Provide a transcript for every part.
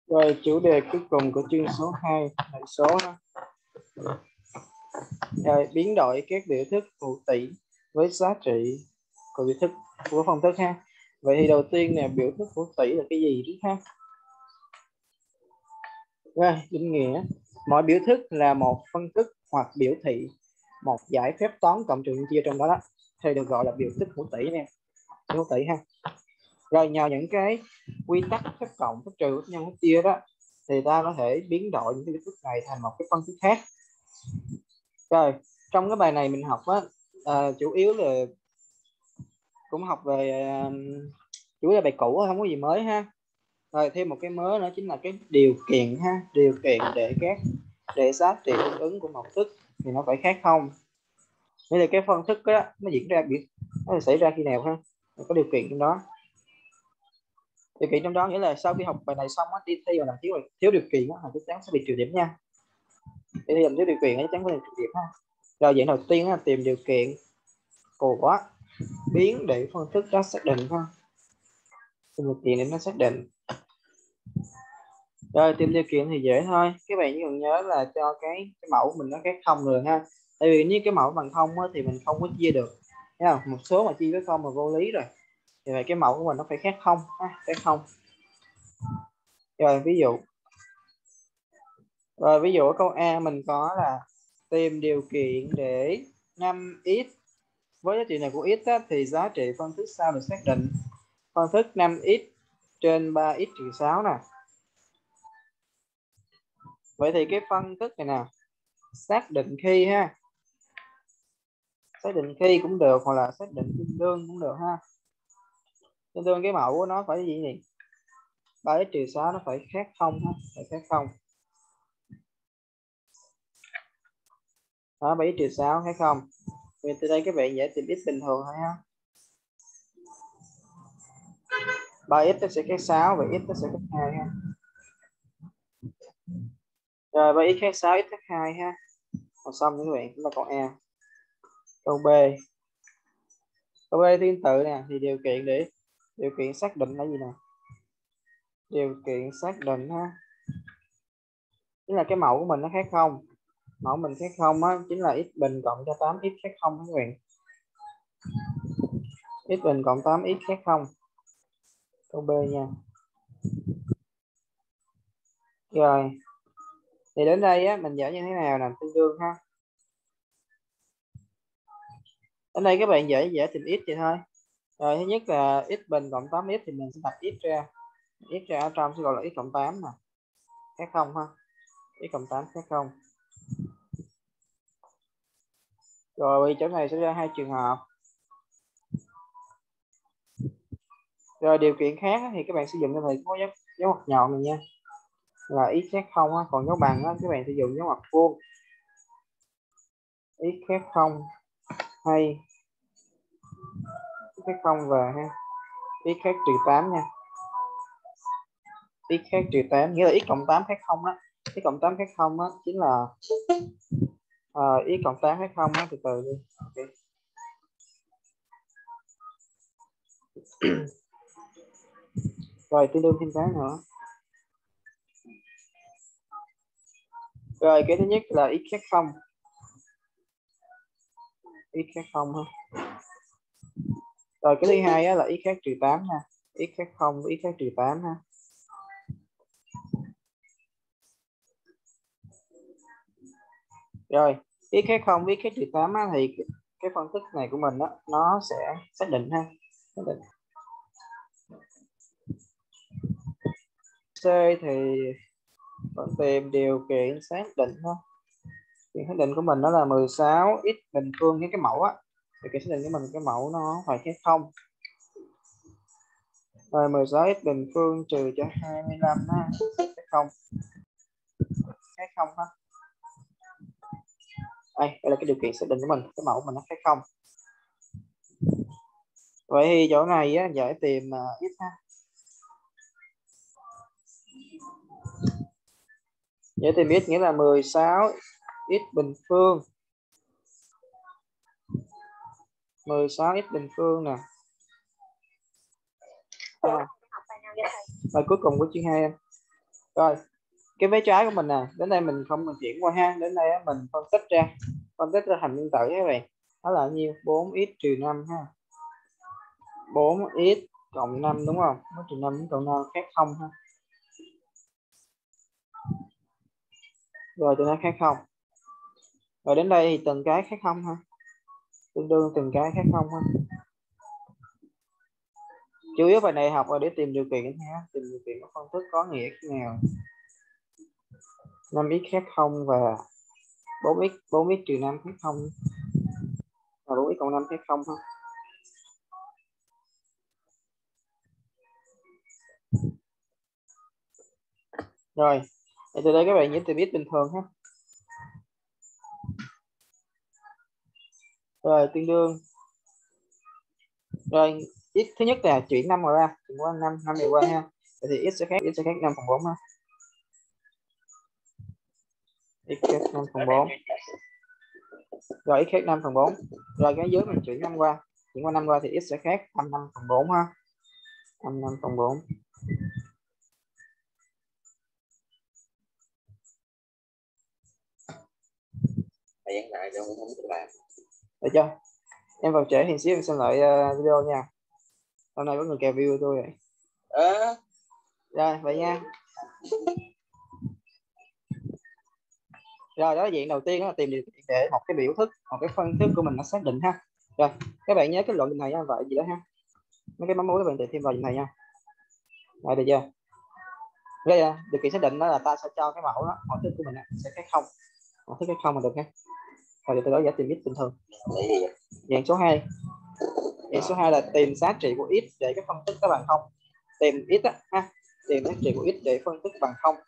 Rồi chủ đề cuối cùng của chương số 2 hãy số đó. Rồi biến đổi các biểu thức hữu tỉ với giá trị của biểu thức của phân thức ha. Vậy thì đầu tiên nè, biểu thức hữu tỉ là cái gì trước ha? Rồi định nghĩa, mọi biểu thức là một phân thức hoặc biểu thị một giải phép toán cộng trừ nhân chia trong đó thì được gọi là biểu thức hữu tỉ nè, hữu tỉ ha. Rồi nhờ những cái quy tắc phép cộng, phép trừ, phép nhân, phép chia đó thì ta có thể biến đổi những cái biểu thức này thành một cái phân thức khác. Rồi trong cái bài này mình học á, chủ yếu là cũng học về chủ yếu là bài cũ, không có gì mới ha. Rồi thêm một cái mới nữa chính là cái điều kiện ha, điều kiện để giá trị tương ứng của một thức thì nó phải khác không. Đây là cái phân thức đó nó diễn ra nó xảy ra khi nào ha, có điều kiện trong đó. Điều kiện trong đó nghĩa là sau khi học bài này xong á, đi thi mà làm thiếu điều kiện á, chắc chắn sẽ bị trừ điểm nha. Đi thi làm thiếu điều kiện chắc chắn phải bị trừ điểm ha. Rồi dạng đầu tiên là tìm điều kiện của biến để phân thức đó xác định ha. Tìm điều kiện để nó xác định. Rồi tìm điều kiện thì dễ thôi, các bạn chỉ cần nhớ là cho cái mẫu mình nó khác không rồi ha. Tại vì như cái mẫu bằng không á, thì mình không có chia được, thấy không? Một số mà chia với không là vô lý rồi, thì vậy cái mẫu của mình nó phải khác không ha, khác không. Rồi ví dụ ở câu A mình có là tìm điều kiện để 5x với giá trị này của x á, thì giá trị phân thức sau được xác định. Phân thức 5x trên 3x trừ 6 nè. Vậy thì cái phân thức này nè, xác định khi ha, xác định khi cũng được, hoặc là xác định tương đương cũng được ha. Tương đương cái mẫu của nó phải gì nhỉ? 3x trừ 6 nó phải khác không ha, phải khác không. Đó, 7x trừ 6 khác không. Vì từ đây các bạn dễ tìm x bình thường thôi ha. 3x nó sẽ khác 6 và x nó sẽ khác 2 ha. Rồi 3x khác 6, x khác 2 ha. Còn xong các bạn, chúng ta câu A. Câu B. Câu B tương tự nè, thì điều kiện xác định là gì nè? Điều kiện xác định ha, chính là cái mẫu của mình nó khác không. Mẫu mình khác không á, chính là x bình cộng cho 8x khác không các bạn. X bình cộng 8x khác không. Câu B nha. Rồi thì đến đây á, mình giải như thế nào là tương đương ha. Đến đây các bạn dễ tìm x vậy thôi. Rồi thứ nhất là x bình cộng 8x thì mình sẽ đặt x ra ở trong sẽ gọi là x cộng 8 nè, khác không ha. X cộng 8 khác không. Rồi chỗ này sẽ ra hai trường hợp. Rồi điều kiện khác thì các bạn sử dụng cho thầy có dấu ngoặc nhọn này nha, là x khác không ha. Còn dấu bằng á, các bạn sử dụng dấu ngoặc vuông, x khác không hay x khác không và ha x khác trừ 8 nha. X khác trừ 8 nghĩa là x cộng 8 khác không á. X cộng 8 khác không á chính là x cộng 8 khác không á, từ từ đi. Okay. Rồi tương đương thêm cái nữa. Rồi cái thứ nhất là x khác không, x khác không ha. Rồi cái thứ hai á, là x khác trừ 8 ha, x khác không với x khác trừ 8 ha. Rồi x khác không với x khác trừ 8 á, thì cái phân tích này của mình đó, nó sẽ xác định ha, xác định. C thì vẫn tìm điều kiện xác định ha. Điều xác định của mình đó là 16 x bình phương với cái mẫu á, thì cái xác định của mình cái mẫu nó phải khác không. Rồi 16 x bình phương trừ cho 25 ha, khác không, khác không ha. Đây là cái điều kiện xác định của mình, cái mẫu mình nó khác không. Vậy thì chỗ này á, giải tìm x ha. Giải tìm x nghĩa là 16 x bình phương, 16 x bình phương nè. Bài cuối cùng của chương 2 em. Rồi cái vế trái của mình nè, đến đây mình không mình chuyển qua ha, đến đây mình phân tích ra thành nguyên tử các bạn. Đó là nhiêu? 4x trừ 5 ha. 4x cộng 5 đúng không? 4 trừ 5 cộng 5 khác 0 ha. Rồi tụi nó khác 0. Rồi đến đây thì từng cái khác 0 ha. Tương đương từng cái khác 0 ha. Chủ yếu bài này học là để tìm điều kiện ha, tìm điều kiện của phân thức có nghĩa khi nào 5x khác 0 và 4x trừ 5 khác 0 và 4x cộng 5 khác 0 ha. Rồi thì từ đây các bạn nhớ tìm x bình thường ha. Rồi tương đương. Rồi x thứ nhất là chuyển 5 ra, chuyển qua 5 này qua ha. Vậy thì x sẽ khác 5 phần 4 ha. X khác 5 phần 4. Rồi x khác 5 phần 4. Rồi cái dưới mình chuyển 5 qua. Chuyển qua 5 qua thì x sẽ khác 5 phần 4 ha. 5 phần 4. Được chưa? Em vào trễ thì xíu em xem lại video nha. Hôm nay có người kèo view tôi rồi. Rồi vậy nha. Rồi đó là diện đầu tiên đó là tìm điều kiện để một cái biểu thức, một cái phân thức của mình nó xác định ha. Rồi các bạn nhớ cái luận này vậy gì đó ha. Mấy cái mắm muối các bạn tìm thêm vào này nha. Rồi được chưa? Đây là điều kiện xác định đó là ta sẽ cho cái mẫu đó, mẫu thức của mình sẽ khác 0. Mẫu thức khác 0 là được ha. Rồi từ đó giải tìm x bình thường. Dạng số 2. Dạng số 2 là tìm giá trị của x để cái phân tích nó bằng 0. Tìm x á ha. Tìm giá trị của x để phân tích bằng 0.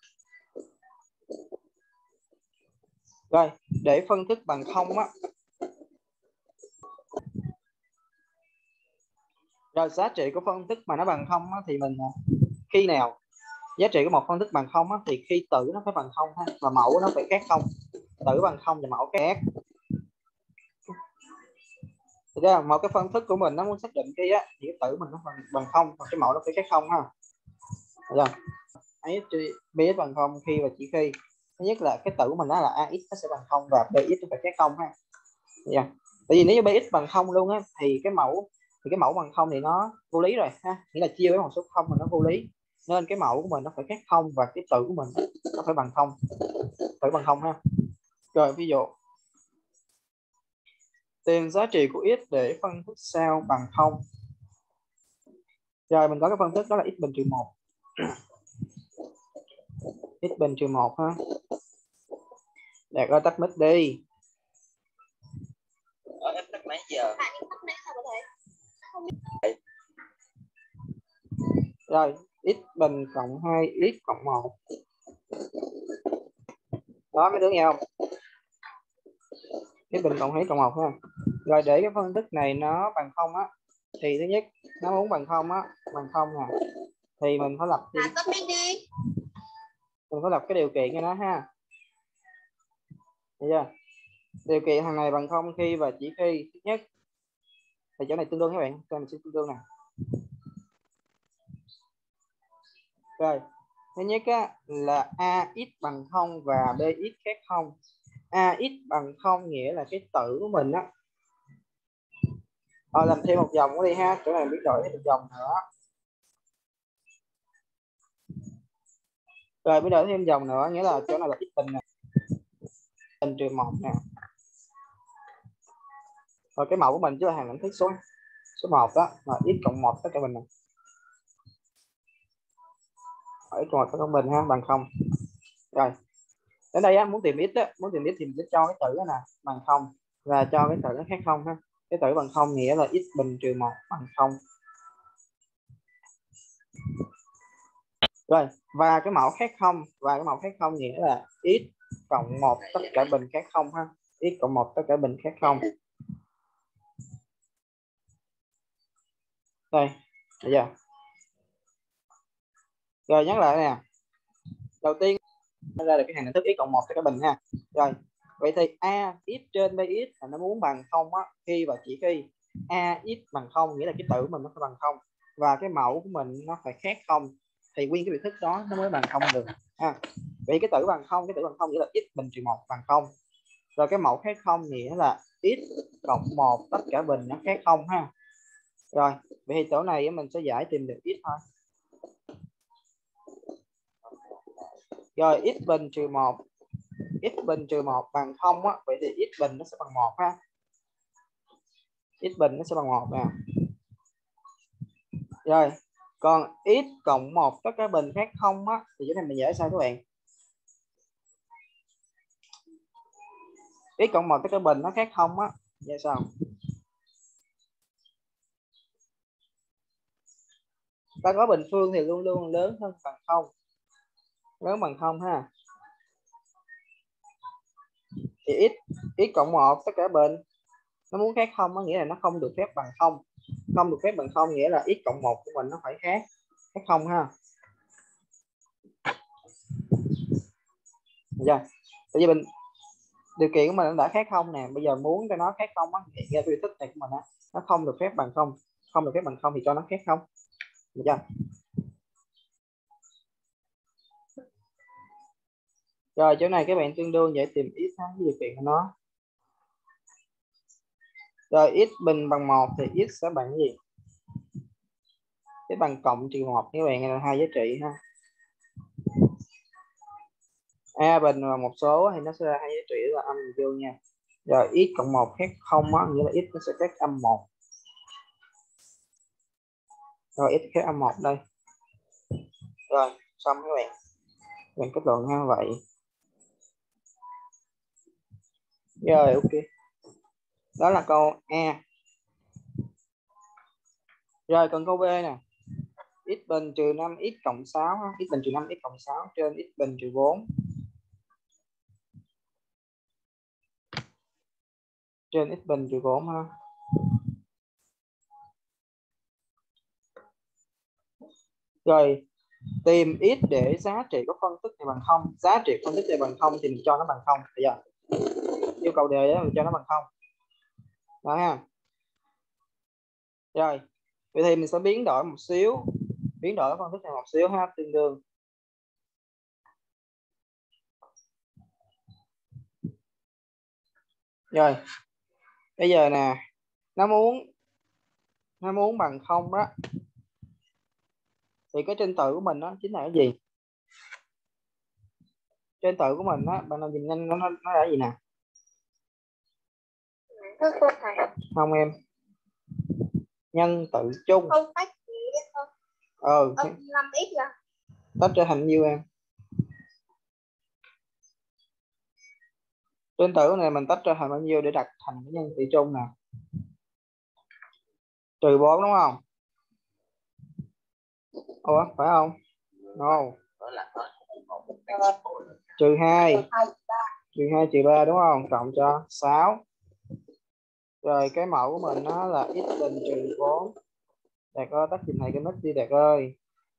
Rồi, để phân tích bằng 0 á. Rồi giá trị của phân tích mà nó bằng 0 á, thì mình khi nào giá trị của một phân tích bằng 0 á, thì khi tử nó phải bằng 0 ha, và mẫu nó phải khác 0. Tử bằng 0 và mẫu khác. Thì ra một cái phân tích của mình nó muốn xác định cái á, thì cái tử mình nó bằng 0 và cái mẫu nó phải khác 0 ha. Được chưa? Bx bằng 0 khi và chỉ khi thứ nhất là cái tử của mình nó là ax nó sẽ bằng 0 và bx nó phải khác 0 ha. Dạ. Tại vì nếu như bx bằng 0 luôn á thì cái mẫu bằng 0 thì nó vô lý rồi ha, nghĩa là chia với một số 0 mà nó vô lý, nên cái mẫu của mình nó phải khác 0 và cái tử của mình nó phải bằng 0, phải bằng 0 ha. Rồi ví dụ tìm giá trị của x để phân tích sao bằng 0. Rồi mình có cái phân tích đó là x bình trừ 1. X bình trừ 1 ha. Đạt ơi tắt mic đi. Em tắt nãy giờ. Rồi x bình cộng 2 x cộng 1. Đó mấy đứa nghe không? X bình cộng 2 cộng 1 ha. Rồi để cái phân tích này nó bằng 0 á, thì thứ nhất nó muốn bằng 0 á, bằng 0 nè, thì mình phải lập mình phải lập cái điều kiện cho nó ha. Được chưa? Điều kiện thằng này bằng 0 khi và chỉ khi thứ nhất thì chỗ này tương đương các bạn, cho mình sẽ tương đương nè. Rồi thứ nhất á, là ax bằng 0 và bx khác 0. Ax bằng 0 nghĩa là cái tử của mình á. Làm thêm một dòng đi ha, chỗ này biến đổi thêm một dòng nữa. Rồi biến đổi thêm dòng nữa, nghĩa là chỗ này là x bình nè, bình trừ 1 nè. Rồi cái mẫu của mình chứ là hàng định thức số 1 đó là x cộng 1 tất cả bình này. X cộng 1 tất cả bình ha, bằng 0. Rồi đến đây á, muốn tìm x á, thì mình sẽ cho cái tử đó nè bằng 0 và cho cái tử nó khác 0 ha. Cái tử bằng 0 nghĩa là x bình trừ 1 bằng 0. Rồi và cái mẫu khác 0, nghĩa là x cộng 1 tất cả bình khác 0 ha. X cộng 1 tất cả bình khác 0. Đây, bây giờ. Rồi nhắc lại nè. Đầu tiên ra được cái hàng định thức x cộng 1 tất cả bình ha. Rồi, vậy thì a x trên bx là nó muốn bằng 0 á, khi và chỉ khi ax bằng 0 nghĩa là cái tử mình nó phải bằng 0 và cái mẫu của mình nó phải khác 0 thì nguyên cái biểu thức đó nó mới bằng không được ha. Vậy cái tử bằng không nghĩa là x bình trừ 1 bằng không. Rồi cái mẫu khác không nghĩa là x cộng 1 tất cả bình nó khác không ha. Rồi vậy thì chỗ này mình sẽ giải tìm được x thôi. Rồi x bình trừ 1 bằng 0 á, vậy thì x bình nó sẽ bằng 1 ha. X bình nó sẽ bằng 1 nè. Rồi còn x cộng 1 tất cả bình khác không á, thì chỗ này mình giải sao các bạn? X cộng 1 tất cả bình nó khác không á, giải sao? Ta có bình phương thì luôn luôn lớn hơn bằng 0, lớn bằng 0 ha. Thì x cộng 1 tất cả bình nó muốn khác không á, nghĩa là nó không được phép bằng 0. Không được phép bằng 0 nghĩa là x cộng 1 của mình nó phải khác 0 ha. Được chưa? Bây giờ mình điều kiện của mình đã khác 0 nè, bây giờ muốn cho nó khác 0 á, thì cái biểu thức này của mình á, nó không được phép bằng 0, không được phép bằng 0 thì cho nó khác 0. Được chưa? Rồi chỗ này các bạn tương đương vậy tìm x ha, cái điều kiện của nó. Rồi x bình bằng 1 thì x sẽ bằng gì? Cái bằng cộng trừ 1 các bạn, là hai giá trị ha. A bình và một số thì nó sẽ ra hai giá trị là âm và dương nha. Rồi x cộng 1 khác 0 á, nghĩa là x nó sẽ khác âm 1. Rồi x khác âm 1 đây. Rồi xong các bạn kết luận ha vậy. Rồi ok. Đó là câu A. Rồi còn câu B nè. X bình trừ 5x cộng 6 ha. X bình trừ 5x cộng 6 trên x bình trừ 4. Trên x bình trừ 4 ha. Rồi tìm x để giá trị của phân tích này bằng 0. Giá trị phân tích này bằng 0 thì mình cho nó bằng 0. Bây giờ yêu cầu đề đó mình cho nó bằng 0. Đó ha. Rồi vậy thì mình sẽ biến đổi một xíu, biến đổi phân tích này một xíu ha, tương đương. Rồi bây giờ nè, nó muốn bằng 0 đó, thì cái trên tử của mình đó chính là cái gì? Trên tử của mình đó, bạn nào nhìn nhanh nó là gì nè? Không em, nhân tử chung. Không tách gì Ừ, 5x à? tách ra thành nhiêu em? Trên tử này mình tách ra thành bao nhiêu để đặt thành cái nhân tử chung nè? Trừ 4 đúng không? Ủa phải không? No. Trừ 2. Trừ 2 trừ 3 đúng không? Cộng cho 6. Rồi cái mẫu của mình nó là x bình trừ 4. Đạt ơi, tắt trình này cái mic đi Đạt ơi.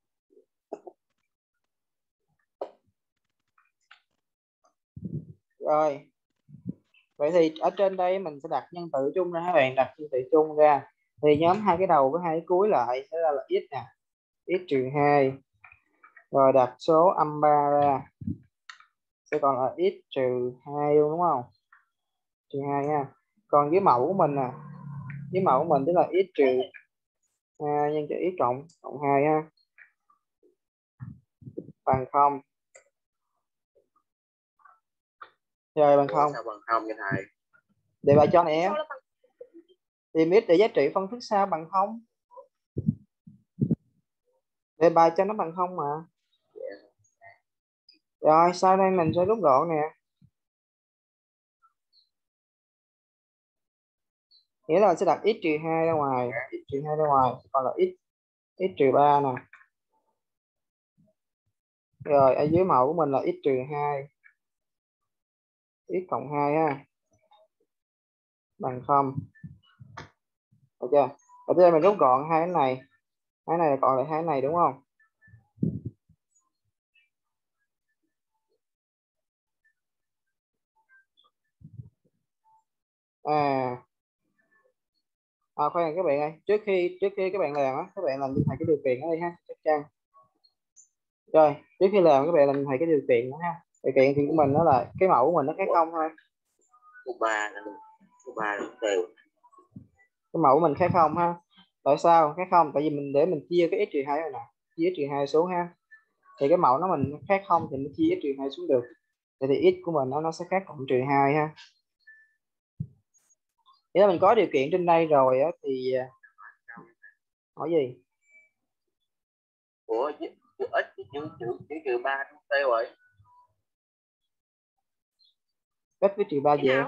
Rồi vậy thì ở trên đây mình sẽ đặt nhân tử chung ra các bạn, đặt nhân tử chung ra thì nhóm hai cái đầu với hai cái cuối lại sẽ là x nè, x trừ 2, rồi đặt số âm 3 ra sẽ còn là x trừ 2 luôn đúng không? Trừ 2 ha. Còn với mẫu của mình nè, với mẫu của mình tức là x trừ 2 nhân cho x cộng 2 ha, bằng 0. Rồi bằng 0. Sao bằng 0 vậy thầy? Để bài cho này em. Tìm x để giá trị phân thức sao bằng 0. Đề bài cho nó bằng 0 mà. Rồi sau đây mình sẽ rút gọn nè. Nghĩa là sẽ đặt x trừ 2 ra ngoài, x trừ 2 ra ngoài, còn là x trừ 3 nè. Rồi ở dưới mẫu của mình là x trừ 2, x cộng 2 ha, bằng 0. Được chưa? Ở đây mình rút gọn hai cái này còn lại hai cái này đúng không? Khoan các bạn ơi, trước khi các bạn làm á, các bạn làm thầy cái điều kiện ở đây ha, chắc chắn. Rồi trước khi làm các bạn làm thầy cái điều kiện nữa ha. Điều kiện thì của mình đó là cái mẫu của mình nó khác không thôi. Số 3 đúng đều. Cái mẫu của mình khác không ha. Tại sao khác không? Tại vì mình để mình chia cái x trừ 2 này nè, chia x trừ 2 xuống ha. Thì cái mẫu nó mình khác không thì mình chia x trừ 2 xuống được. Thì x của mình nó sẽ khác cộng trừ 2 ha. Nếu mình có điều kiện trên đây rồi á thì hỏi gì? Của x chữ trừ 3 đúng tiêu rồi. Cách với trừ 3 về.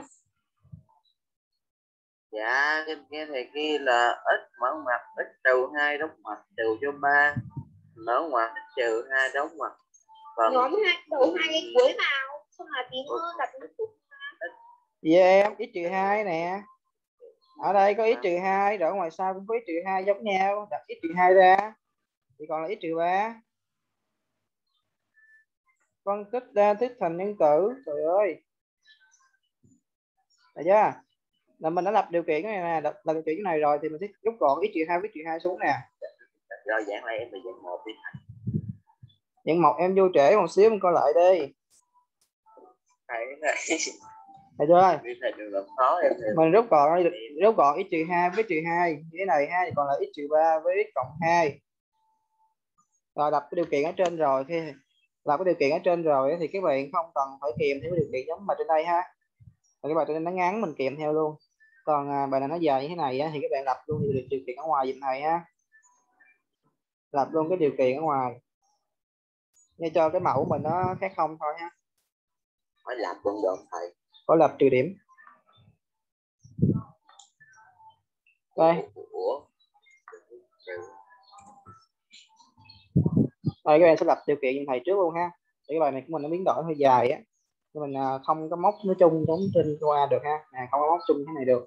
Dạ cái thầy kia là x mở ngoặc x trừ 2 đóng ngoặc trừ cho 3 mở ngoặc x trừ 2 đóng ngoặc. Nhóm 2 đầu 2 cái cuối vào xong là tí nữa đặt nước. Về em x trừ 2 nè. Ở đây có x trừ 2 rồi ở ngoài sau cũng có x trừ 2 giống nhau, đặt x trừ 2 ra thì còn là x trừ 3. Phân tích ra tích thành nhân tử. Trời ơi. Được chưa? Là mình đã lập điều kiện này nè, lập điều kiện này rồi thì mình sẽ rút gọn x trừ 2 với x trừ 2 xuống nè. Rồi giảng lại em là dạng 1 đi. Dạng 1 em vô trễ một xíu mình coi lại đi. Thầy này. Được chưa? Thầy đừng làm khó em. Mình rút gọn x trừ 2 với x trừ 2 như thế này ha, thì còn là x trừ 3 với x cộng 2. Rồi lập cái điều kiện ở trên rồi, khi lập cái điều kiện ở trên rồi thì các bạn không cần phải kèm theo điều kiện giống bài trên đây ha. Và cái bài trên đây nó ngắn mình kèm theo luôn. Còn bài này nó dài như thế này á, thì các bạn lập luôn điều kiện ở ngoài giùm thầy ha. Lập luôn cái điều kiện ở ngoài để cho cái mẫu mình nó khác không thôi ha. Phải làm luôn được thầy. Có lập trừ điểm. Đây. Đây các bạn sẽ lập điều kiện như thầy trước luôn ha. Thì cái bài này của mình nó biến đổi hơi dài á. Mình không có móc nói chung giống trên qua được ha. Không có móc chung thế này được.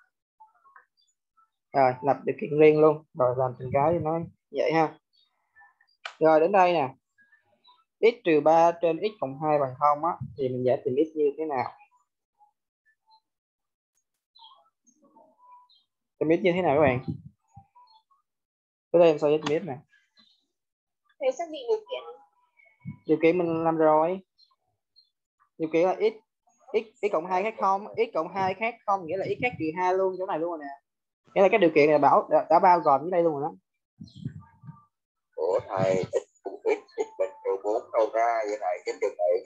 Rồi lập điều kiện riêng luôn. Rồi làm từng cái nó vậy ha. Rồi đến đây nè. X trừ 3 trên x cộng 2 bằng 0 á. Thì mình giải tìm x như thế nào? Tìm x như thế nào các bạn? Tới đây em sao tìm x nè. Thầy xác định điều kiện. Điều kiện mình làm rồi. Điều kiện là x cộng 2 khác 0, x cộng 2 khác 0 nghĩa là x khác trừ 2 luôn chỗ này luôn rồi nè. Nghĩa là cái điều kiện này đã bao gồm dưới đây luôn rồi đó. Ủa thầy x bình trừ 4 đâu ra vậy thầy, cái điều này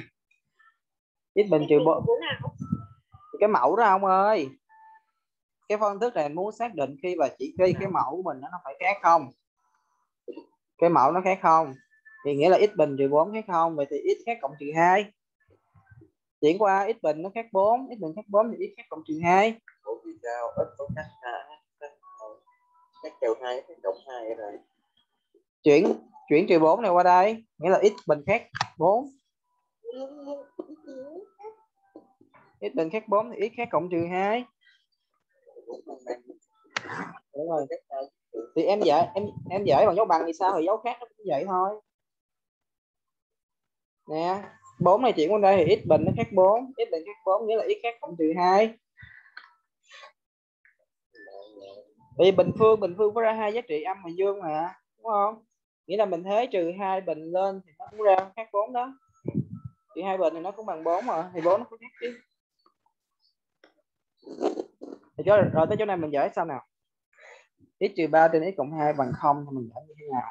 X bình trừ 4 cái mẫu đó ông ơi. Cái phân thức này muốn xác định khi và chỉ khi cái mẫu của mình nó phải khác không. Cái mẫu nó khác không thì nghĩa là x bình trừ 4 khác không, vậy thì x khác cộng trừ 2. Chuyển qua x bình nó khác 4, x bình khác 4 thì x khác cộng trừ 2. Ủa vì sao x có khác trừ 2 khác cộng 2 vậy rồi. Chuyển trừ 4 này qua đây nghĩa là x bình khác 4. X bình khác 4 thì x khác cộng trừ 2. Đúng rồi. Thì em giải bằng dấu bằng thì sao thì dấu khác nó cũng vậy thôi. Nè, 4 này chuyển qua đây thì x bình nó khác 4, x bình khác 4 nghĩa là x khác cộng trừ 2. Vì bình phương có ra hai giá trị âm và dương mà, đúng không? Nghĩa là mình thế trừ 2 bình lên thì nó cũng ra khác 4 đó. Trừ 2 bình thì nó cũng bằng 4 rồi, thì 4 nó cũng khác chứ. Thì rồi tới chỗ này mình giải sao nào? X trừ 3 trên x cộng 2 bằng 0 thì mình giải như thế nào?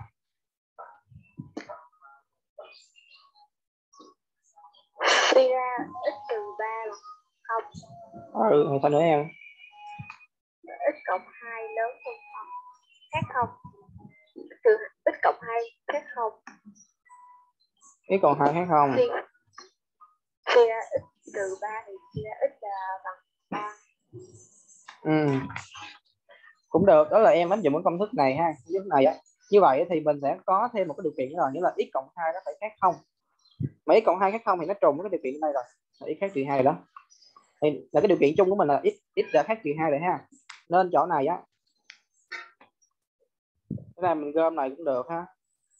Suy ra x trừ 3 là 0. Rồi sao nữa em? X cộng 2 lớn hơn 0. Khác 0. Từ x cộng 2 khác 0. X cộng 2 khác 0. Suy ra x trừ 3 thì suy ra x là bằng 3. Cũng được, đó là em áp dụng cái công thức này ha, công thức này á. Như vậy thì mình sẽ có thêm một cái điều kiện nữa, nghĩa là x cộng 2 nó phải khác 0. Mà x cộng 2 khác 0 thì nó trùng với cái điều kiện đây rồi, là x khác trừ 2 đó. Thì là cái điều kiện chung của mình là x đã khác trừ 2 rồi ha. Nên chỗ này á, cái này mình gom này cũng được ha.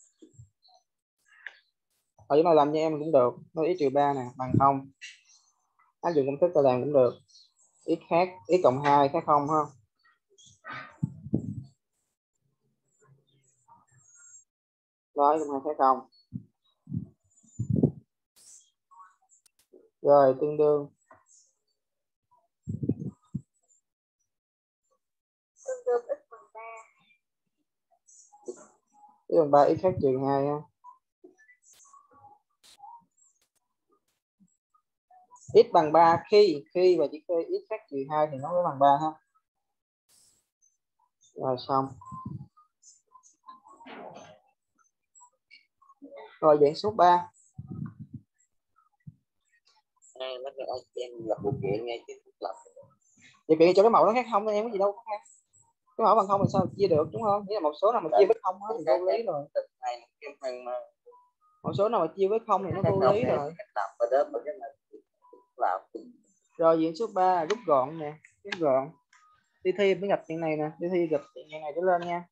Ở chỗ này làm như em cũng được, nó x trừ 3 nè bằng 0. Áp dụng công thức tôi làm cũng được. X cộng 2 khác 0 ha. Rồi, cộng 2 khác 0. Rồi tương đương x bằng 3. x bằng 3 x khác trừ 2 ha. X bằng 3 khi và chỉ khi x khác trừ 2 thì nó mới bằng 3 ha. Rồi xong. Rồi dạng số 3. Nó em lập điều kiện ngay chứ lập. Điều kiện cho cái mẫu nó khác không em có gì đâu khác. Cái mẫu bằng không thì sao chia được đúng không? Nghĩa là một số nào mà chia với không thì vô lý rồi. Một số nào mà chia với không thì nó vô lý rồi. Rồi diện số 3 rút gọn nè, rút gọn. Đi thi mới gặp chuyện này nè, đi thi gặp chuyện này trở lên nha.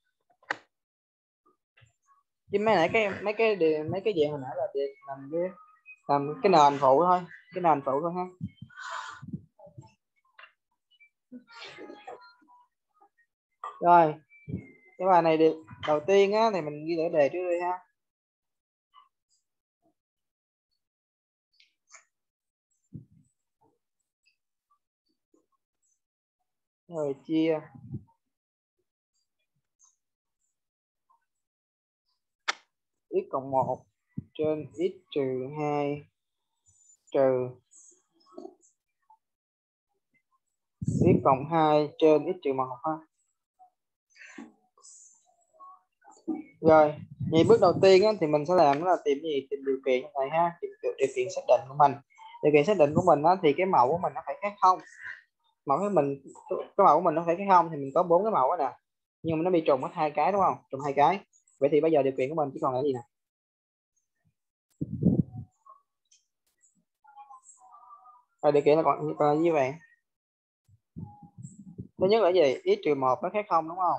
Chứ mấy nãy mấy cái dạng hồi nãy là để làm cái nền phụ thôi, cái nền phụ thôi ha. Rồi cái bài này được đầu tiên á thì mình ghi đề trước đi ha. Rồi chia x cộng 1 trên x trừ 2 trừ x cộng 2 trên x trừ 1 ha. Rồi, vậy bước đầu tiên á, thì mình sẽ làm đó là tìm gì? Tìm điều kiện này ha, tìm điều kiện xác định của mình. Điều kiện xác định của mình á, thì cái mẫu của mình nó phải khác không. Cái mẫu của mình nó phải khác không thì mình có 4 cái mẫu đó nè. Nhưng mà nó bị trùng mất 2 cái đúng không? Trùng 2 cái. Vậy thì bây giờ điều kiện của mình chỉ còn là gì nè? Rồi điều kiện là còn là như vậy. Thứ nhất là gì? X trừ 1 nó khác không đúng không?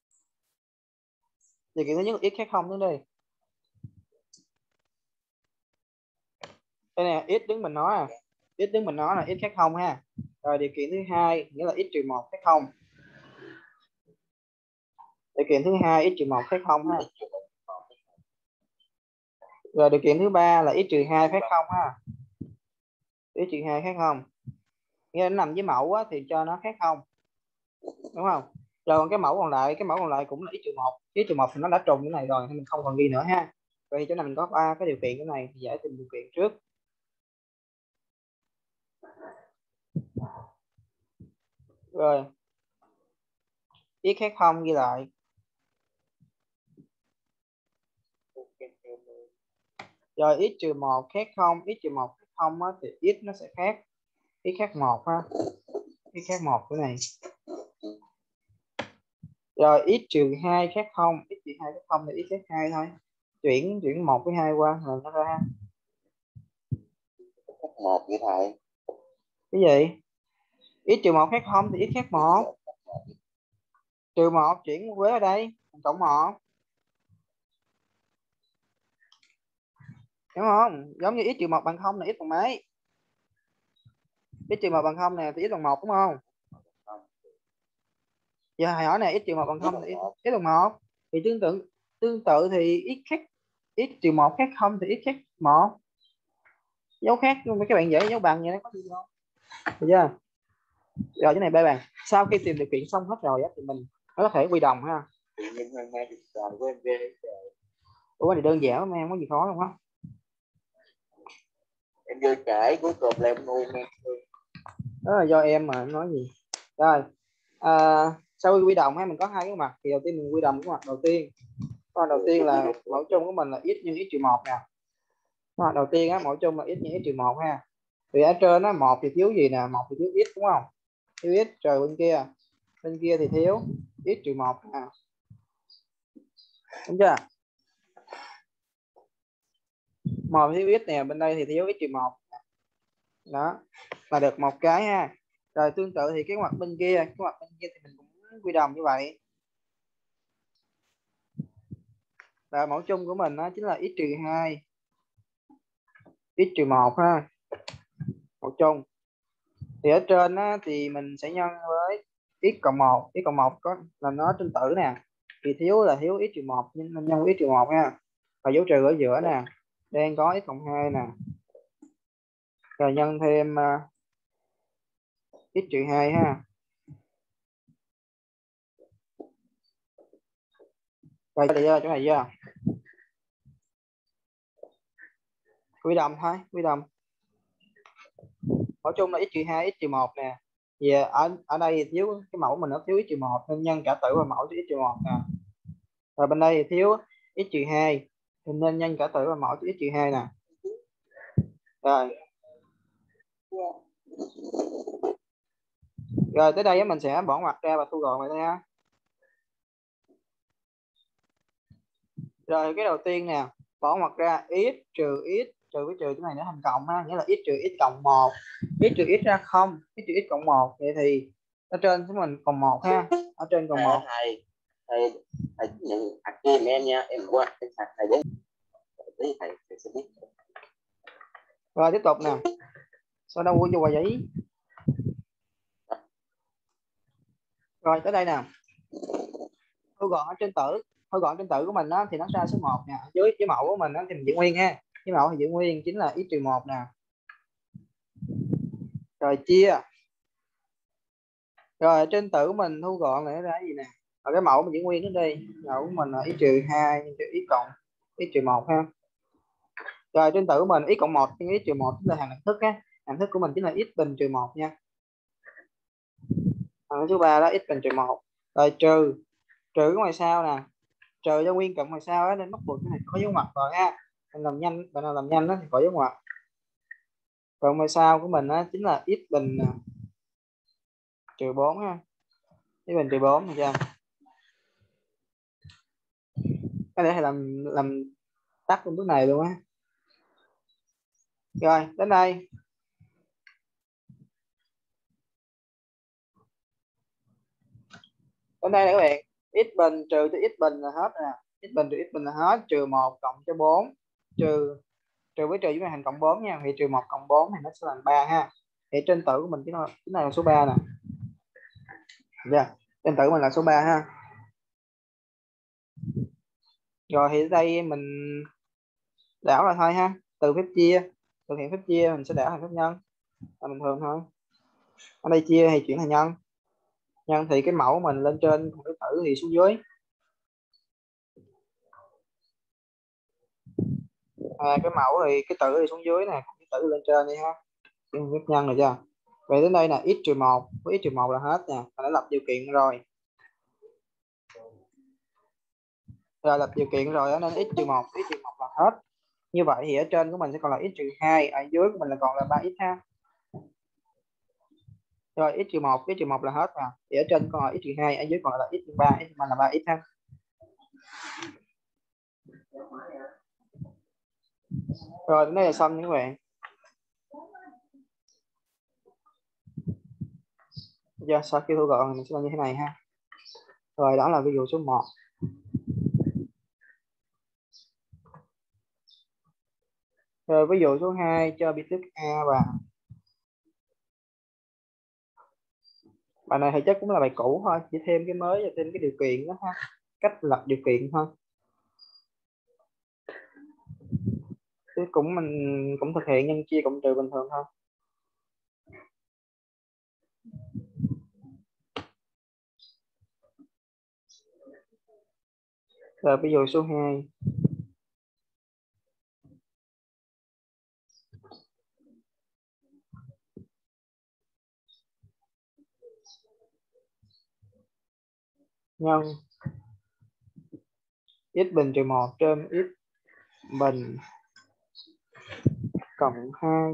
Điều kiện thứ nhất là x khác không nữa đi. Đây nè, x đứng mình nói à. X đứng mình nói là x khác không ha. Rồi điều kiện thứ hai nghĩa là x trừ 1 khác không. Điều kiện thứ hai x trừ 1 khác không ha. Rồi điều kiện thứ ba là x trừ 2 khác không ha. X trừ 2 khác không. Nghĩa nó nằm với mẫu á, thì cho nó khác không. Đúng không? Rồi còn cái mẫu còn lại cũng là x trừ 1. X trừ 1 thì nó đã trùng cái này rồi nên mình không còn ghi nữa ha. Vậy thì chỗ này mình có 3 cái điều kiện cái này thì giải tìm điều kiện trước. Rồi. X khác không ghi lại. Rồi x trừ 1 khác không, x trừ 1 khác không á, thì x nó sẽ khác x khác 1 ha. X khác 1 cái này. Rồi x trừ 2 khác không, x trừ 2 khác không thì x khác 2 thôi. Chuyển 1 với 2 qua rồi nó ra. Khác 1 vậy thầy. Cái gì? X trừ 1 khác không thì x khác 1. Trừ 1 chuyển với ở đây, cộng 1. Đúng không? Giống như x trừ 1 bằng 0 là x bằng mấy? X trừ 1 bằng 0 nè thì x bằng 1 đúng không? Giờ thầy hỏi này x trừ 1 bằng 0 thì x bằng 1. Thì tương tự thì x khác x trừ 1 khác 0 thì x khác 1. Dấu khác mấy các bạn dễ dấu bằng vậy nó có gì không? Được chưa? Rồi cái này ba bạn. Sau khi tìm điều kiện xong hết rồi á thì mình có thể quy đồng ha. Ủa thì đơn giản mà em có gì khó không á? Em vô trễ cuối cùng là em ngu em. Đó là do em mà nói gì. Rồi sau khi quy đồng ha mình có hai cái mặt. Thì đầu tiên mình quy đồng cái mặt đầu tiên. Cái mặt đầu tiên là mẫu chung của mình là x nhân x trừ 1 nè. Cái mặt đầu tiên á mẫu chung là x nhân x trừ 1 ha. Thì ở trên á 1 thì thiếu gì nè? 1 thì thiếu x đúng không? Thiếu x rồi bên kia thì thiếu x trừ 1 nè. Đúng chưa? 1 thiếu x nè, bên đây thì thiếu x trừ 1. Đó là được một cái ha. Rồi tương tự thì cái mặt bên kia thì mình cũng quy đồng như vậy. Và mẫu chung của mình đó chính là x trừ 2 x trừ 1 ha. Mẫu chung thì ở trên á, thì mình sẽ nhân với x cộng 1. X cộng 1 có là nó trên tử nè, thì thiếu là thiếu x trừ 1 nhưng mình nhân với x trừ 1 ha. Và dấu trừ ở giữa nè, đang có x cộng 2 nè. Rồi nhân thêm x trừ 2 ha. Rồi đây chưa? Chỗ này chưa? Quy đồng thôi, quy đồng. Nói chung là x trừ 2, x trừ 1 nè. Vì ở đây thì thiếu cái mẫu mình nó thiếu x trừ 1 nên nhân cả tử và mẫu cho x trừ 1 nè. Rồi bên đây thì thiếu x trừ 2 nên nhân cả tử và mẫu cho x trừ 2 nè. Rồi. Rồi tới đây mình sẽ bỏ ngoặc ra và thu gọn lại đây ha. Rồi cái đầu tiên nè, bỏ ngoặc ra x trừ cái trừ cái này nó thành cộng ha, nghĩa là x trừ x cộng 1, x trừ x ra 0, x trừ x cộng 1. Vậy thì ở trên của mình còn 1 ha, ở trên còn 1. Thầy nhận hạt kia em nha, em qua cái hạt thầy đấy thầy sẽ biết. Rồi tiếp tục nè, sau đó vô vào giấy. Rồi tới đây nè, thu gọn ở trên tử, thu gọn trên tử của mình đó, thì nó ra số 1 nè, dưới cái mẫu của mình đó, thì mình giữ nguyên ha, cái mẫu thì giữ nguyên chính là x trừ 1 nè. Rồi chia. Rồi ở trên tử của mình thu gọn lại ra cái gì nè, ở cái mẫu mình giữ nguyên nó đi, mẫu của mình là x trừ 2 nhân cho x cộng x trừ 1 ha. Rồi trên tử của mình x cộng 1 nhân x trừ 1 chính là hàng đẳng thức ha, hàng thức của mình chính là x bình trừ 1 nha. Hàng số 3 đó x bình trừ 1. Rồi trừ cái ngoài sau nè, trừ cho nguyên cộng ngoài sau đó, nên bắt buộc cái này có dấu ngoặc rồi ha. Mình làm nhanh, bạn nào làm nhanh đó thì có dấu ngoặc. Còn ngoài sau của mình đó chính là x bình trừ 4 ha, x bình trừ 4 được chưa? Cái này thì làm tắt luôn bước này luôn á. Rồi đến đây nè các bạn, x bình trừ cho x bình là hết nè, x bình trừ x bình là hết, trừ 1 cộng cho 4, trừ với trừ với hành cộng 4 nha, thì trừ 1 cộng 4 thì nó sẽ là 3 ha. Thì trên tử của mình chính là số 3 nè. Yeah. Trên tử mình là số 3 ha. Rồi thì ở đây mình đảo là thôi ha, từ phép chia, thực hiện phép chia mình sẽ đảo thành phép nhân là bình thường thôi. Ở đây chia thì chuyển thành nhân, nhân thì cái mẫu mình lên trên, còn cái tử thì xuống dưới. Cái mẫu thì cái tử thì xuống dưới nè, cái tử lên trên đi ha, chuyển phép nhân rồi chưa? Vậy đến đây là x trừ 1 với x trừ 1 là hết nè, mình đã lập điều kiện rồi. Rồi lập điều kiện rồi nên x trừ 1 là hết. Như vậy thì ở trên của mình sẽ còn là x trừ 2, ở dưới của mình là còn là 3x ha. Rồi x trừ 1 là hết nè. Thì ở trên còn là x trừ 2, ở dưới còn là x trừ 3, x trừ 3 là 3x ha. Rồi đến đây là xong nha các bạn. Giờ sau khi thu gọn mình sẽ làm như thế này ha. Rồi đó là ví dụ số 1. Rồi ví dụ số 2 cho biệt thức A và bài này thì chắc cũng là bài cũ thôi, chỉ thêm cái mới và thêm cái điều kiện đó ha, cách lập điều kiện thôi. Thì mình cũng thực hiện nhân chia cộng trừ bình thường thôi. Rồi ví dụ số 2. Nhân x bình trừ 1 trên x bình cộng 2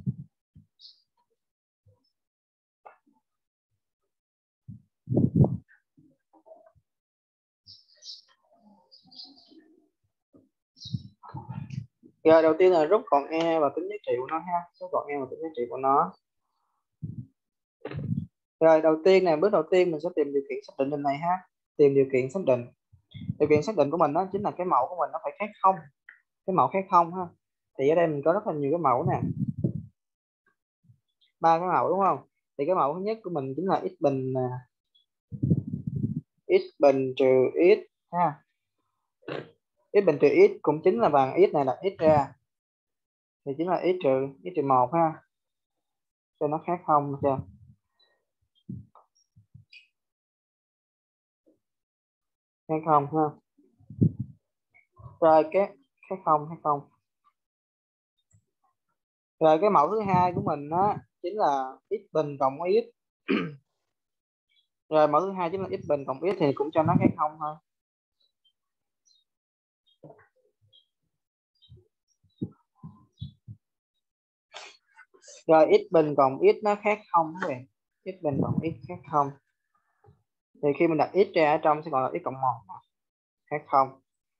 Rồi đầu tiên là rút gọn e và tính giá trị của nó ha, rút gọn e và tính giá trị của nó. Rồi đầu tiên này, bước đầu tiên mình sẽ tìm điều kiện xác định hình này ha, tìm điều kiện xác định. Điều kiện xác định của mình đó chính là cái mẫu của mình nó phải khác 0, cái mẫu khác 0 ha. Thì ở đây mình có rất là nhiều cái mẫu nè, 3 cái mẫu đúng không? Thì cái mẫu thứ nhất của mình chính là x bình trừ x ha, x bình trừ x cũng chính là bằng x này là x ra thì chính là x trừ 1 ha. cho nó khác không chưa? Khác không ha. Rồi cái khác không. Rồi cái mẫu thứ hai của mình đó chính là x bình cộng x. Rồi mẫu thứ hai chính là x bình cộng x thì cũng cho nó khác không thôi. Rồi x bình cộng x nó khác không các bạn. X bình cộng x khác không. Thì khi mình đặt x ra ở trong sẽ gọi là x cộng 1. Khác không.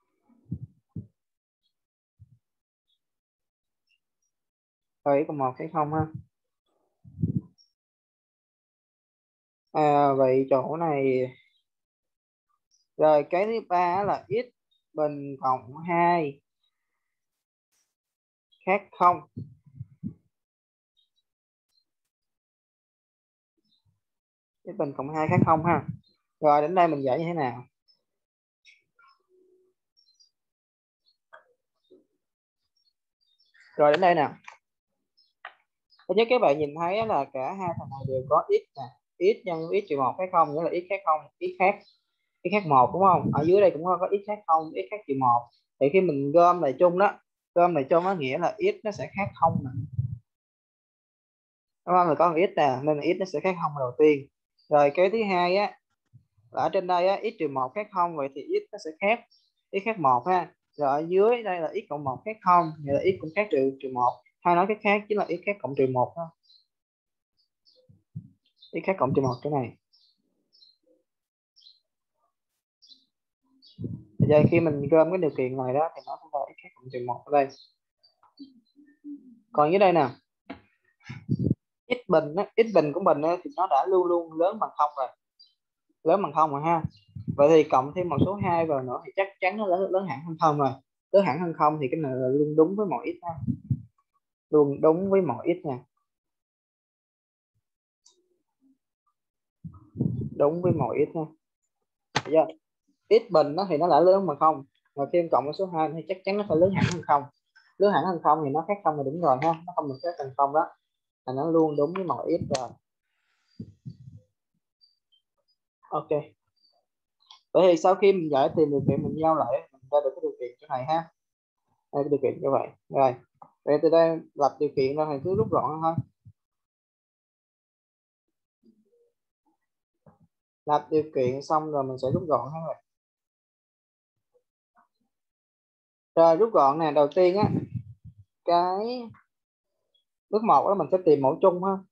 Rồi x cộng 1 khác không ha. Vậy chỗ này. Rồi cái thứ ba là x bình cộng 2 khác không. X bình cộng 2 khác không ha. Rồi đến đây mình giải như thế nào? Rồi đến đây nè. Thứ nhất các bạn nhìn thấy là cả hai thằng này đều có x nè. X nhân x trừ 1 khác không, nghĩa là x khác không, x khác 1 đúng không? Ở dưới đây cũng có x khác không, x khác trừ 1. Thì khi mình gom lại chung đó, gom lại chung nó nghĩa là x nó sẽ khác không nè. Đúng không? Rồi có một x nè, nên là x nó sẽ khác không đầu tiên. Rồi cái thứ hai á, là ở trên đây á, x trừ 1 khác không, vậy thì x nó sẽ khác x khác 1 ha. Rồi ở dưới đây là x cộng 1 khác không, vậy là x cũng khác trừ 1. Hay nói cách khác chính là x khác cộng trừ 1 ha. X khác cộng trừ 1 cái này. Bây giờ khi mình gom cái điều kiện này đó thì nó cũng là x khác cộng trừ 1 ở đây. Còn dưới đây nè, x bình á, x bình của mình á, thì nó đã luôn luôn lớn bằng không rồi, lớn bằng không rồi ha. Vậy thì cộng thêm một số 2 vào nữa thì chắc chắn nó lớn hẳn hơn không rồi. Lớn hẳn hơn không thì cái này là luôn đúng với mọi x ha. Luôn đúng với mọi x nè. Đúng với mọi x ha. Được chưa? X bình đó thì nó đã lớn bằng không, và thêm cộng với số 2 thì chắc chắn nó phải lớn hẳn hơn không. Lớn hẳn hơn không thì nó khác không là đúng rồi ha, nó không được khác thành không đó, là nó luôn đúng với mọi x rồi. Ok. Vậy thì sau khi mình giải tìm điều kiện mình giao lại mình ra được cái điều kiện chỗ này ha. Đây, cái điều kiện như vậy. Rồi. Vậy từ đây lập điều kiện ra thì cứ rút gọn thôi. Lập điều kiện xong rồi mình sẽ rút gọn hết rồi. Rồi rút gọn nè, đầu tiên á, cái bước 1 đó mình sẽ tìm mẫu chung ha.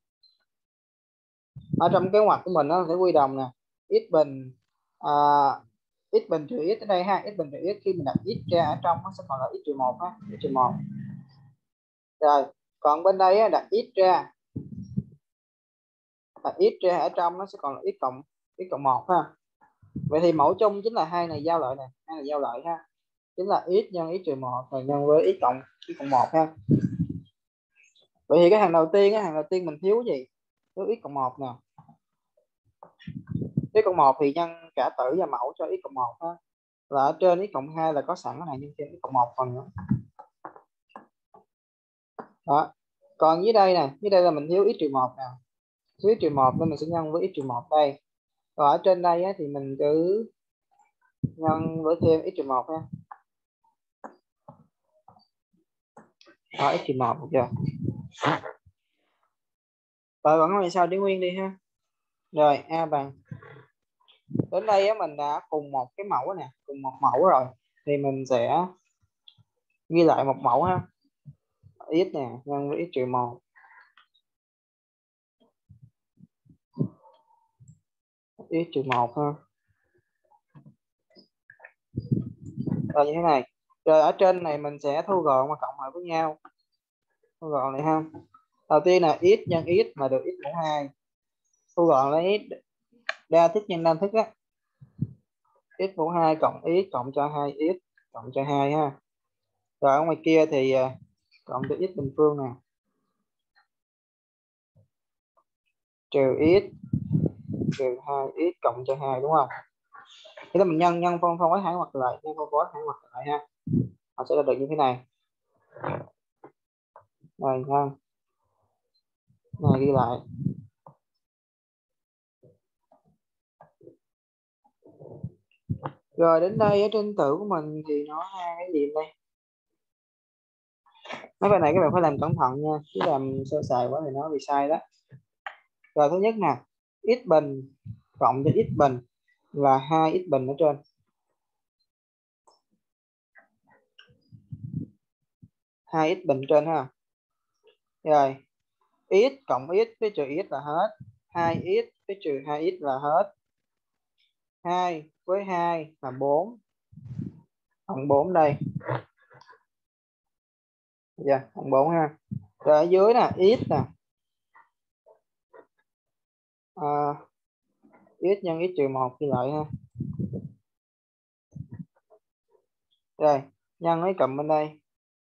Ở trong kế hoạch của mình nó sẽ quy đồng nè, x bình x bình trừ x ở đây ha, x bình trừ x khi mình đặt x ra ở trong nó sẽ còn là x trừ 1 ha, x trừ 1. Rồi, còn bên đây á, đặt x ra ở trong nó sẽ còn là x cộng 1 ha. Vậy thì mẫu chung chính là hai này giao lại nè, hai này giao lại ha. Chính là x nhân x trừ 1 rồi nhân với x cộng 1 ha. Vậy thì cái hàng đầu tiên mình thiếu gì? Thiếu x cộng 1 nè. X cộng 1 thì nhân cả tử và mẫu cho x cộng 1 ha. Là ở trên x cộng 2 là có sẵn cái này nhân trên x cộng 1 phần nữa. Đó. Còn dưới đây nè, dưới đây là mình thiếu x trừ 1 nè. Thiếu x trừ 1 nên mình sẽ nhân với x trừ 1 đây. Và ở trên đây á, thì mình cứ nhân với thêm x trừ 1 ha. Đó, x trừ 1 được chưa? Rồi vẫn là sao để nguyên đi ha. Rồi a bằng. Đến đây á, mình đã cùng một cái mẫu nè, cùng một mẫu rồi thì mình sẽ ghi lại một mẫu ha. X nè nhân với x trừ 1. X trừ 1 ha. Rồi như thế này. Rồi ở trên này mình sẽ thu gọn và cộng lại với nhau. Thu gọn lại ha. Đầu tiên là x nhân x mà được x mũ 2. Thu gọn lấy x đa thức nhân đa thức á. X mũ 2 cộng x cộng cho 2x cộng cho 2 ha. Rồi ở ngoài kia thì cộng cho x bình phương nè. Trừ x trừ 2x cộng cho 2 đúng không? Thế là mình nhân phân với hãng hoặc lại, nhân phân với hãng hoặc lại ha. Họ sẽ ra được như thế này. Rồi ha. Này ghi lại. Rồi đến đây ở trên tử của mình thì nó hai cái gì đây? Mấy bài này các bạn phải làm cẩn thận nha, chứ làm sơ sài quá thì nó bị sai đó. Rồi thứ nhất nè, x bình cộng với x bình là 2x bình ở trên. 2x bình trên ha. Rồi x cộng x với trừ x là hết. 2x với trừ 2x là hết. 2 với 2 là 4. Cộng 4 đây. Dạ, cộng 4 ha. Rồi ở dưới nè, x nè. X nhân x trừ 1 như lại ha. Rồi, nhân với cầm bên đây.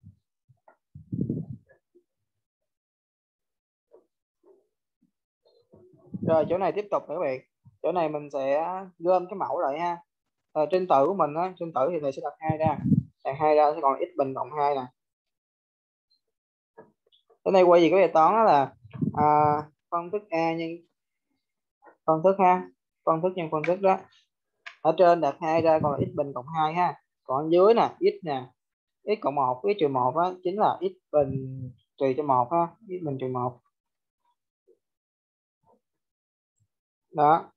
Rồi chỗ này tiếp tục nữa các bạn. Chỗ này mình sẽ gom cái mẫu lại ha. Trên tử của mình á, trên tử thì thầy sẽ đặt 2 ra. Đặt 2 ra sẽ còn x bình cộng 2 nè. Cái này quay gì cái bài toán đó là phân thức A nhân phân thức ha. Phân thức nhân phân thức đó. Ở trên đặt 2 ra còn là x bình cộng 2 ha. Còn dưới nè, x nè. X cộng 1 với trừ 1 á, chính là x bình trừ cho 1 ha. X bình trừ 1. Đó.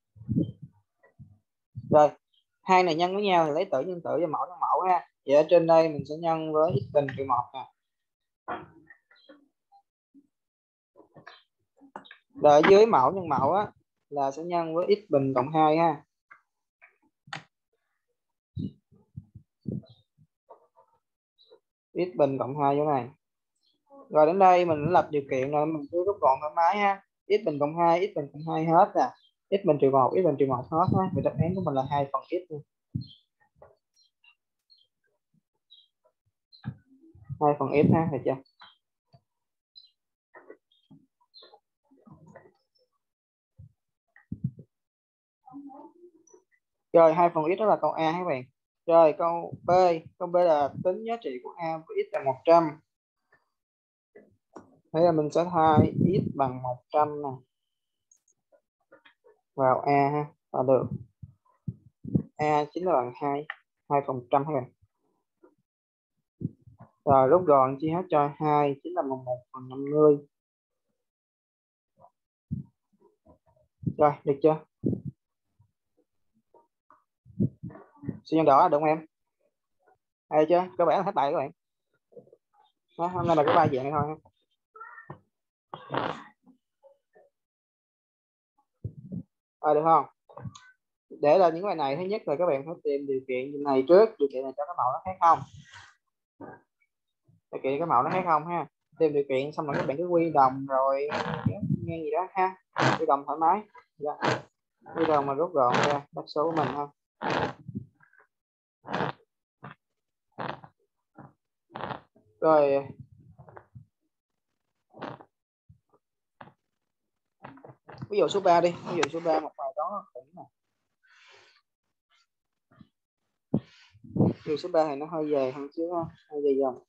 Rồi, hai này nhân với nhau thì lấy tử nhân tử và mẫu nhân mẫu ha. Vậy ở trên đây mình sẽ nhân với x bình trừ 1 nè. Rồi ở dưới mẫu nhân mẫu á là sẽ nhân với x bình cộng 2 ha. X bình cộng 2 chỗ này. Rồi đến đây mình đã lập điều kiện rồi, mình cứ rút gọn thoải mái ha. X bình cộng 2, x bình cộng 2 hết nè. X bình trừ 1, x bình trừ 1 hết ha. Vậy đáp án của mình là 2 phần x. 2 phần x ha, được chưa? Rồi 2 phần x đó là câu A các bạn. Rồi câu B là tính giá trị của A với x là 100. Thế là mình sẽ thay x bằng 100 nè vào A ha, là được. A chính là bằng 2 phần trăm các bạn. Rồi rút gọn chia hết cho 2 chính là bằng 1 phần 50. Rồi được chưa? Siêu nhân đỏ đúng không em? Hay chưa? Các bạn hết bài các bạn. Đó, hôm nay là cái bài dạng này thôi. Được không? Để là những bài này, thứ nhất là các bạn phải tìm điều kiện này trước, điều kiện này cho cái mẫu nó khác không, điều kiện cái mẫu nó khác không ha. Tìm điều kiện xong rồi các bạn cứ quy đồng rồi nghe gì đó ha, quy đồng thoải mái. Quy đồng mà rút gọn ra đáp số của mình ha. Rồi ví dụ số 3 đi, ví dụ số 3 một bài toán khủng nè. Ví dụ số 3 thì nó hơi dài hơn chứ, hơi dài dòng.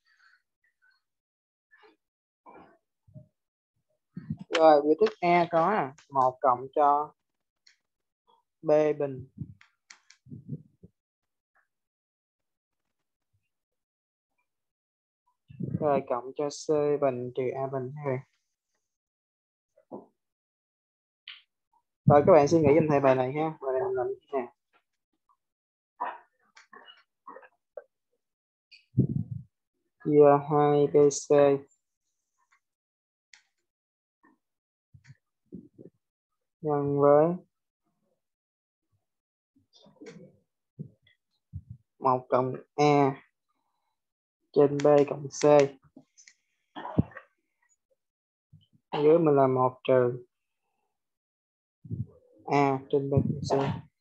Rồi biểu thức A có 1 cộng cho B bình rồi cộng cho C bình trừ A bình ha. Rồi các bạn suy nghĩ giùm thầy bài này ha. Bài này mình làm như thế nào? Chia 2BC nhân với 1 cộng A trên B cộng C. Dưới mình là 1 trừ A trên B cộng C.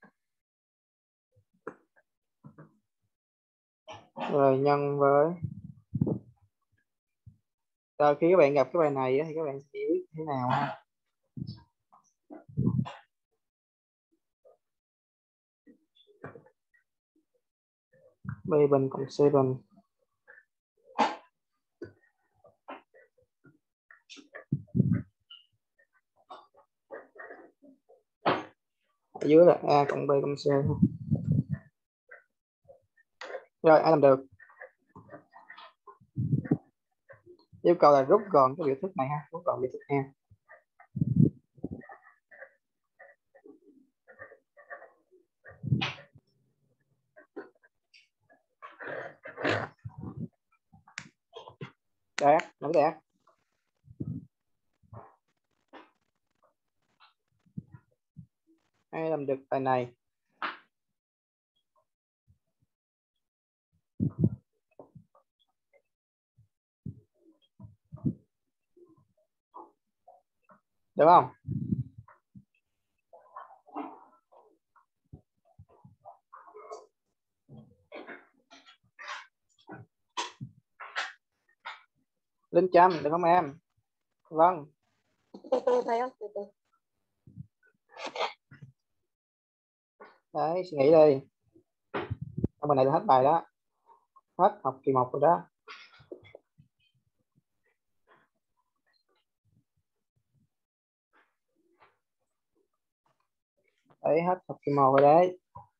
Rồi nhân với. Rồi khi các bạn gặp cái bài này thì các bạn sẽ biết thế nào ha. B bình cộng C bình. ở dưới là A cộng B cộng C. Rồi ai làm được? Yêu cầu là rút gọn cái biểu thức này ha, rút gọn biểu thức A. Đạt, nổi Đạt. Ai làm được bài này? Được không? Linh Trâm, được không em? Vâng. Từ từ thấy không? Từ từ. Đấy, suy nghĩ đi. Bài này là hết bài đó. Hết học kỳ 1 rồi đó. Đấy, hết học kỳ 1 rồi đấy.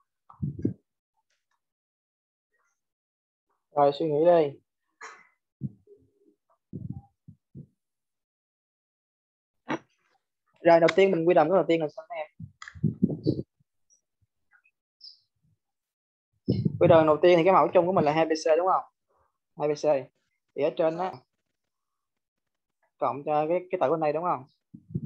Rồi suy nghĩ đi. Rồi đầu tiên mình quy đồng cái đầu tiên là sao em? Quy đồng đầu tiên thì cái mẫu chung của mình là 2BC đúng không? 2BC. Thì ở trên đó cộng cho cái tử bên đây đúng không?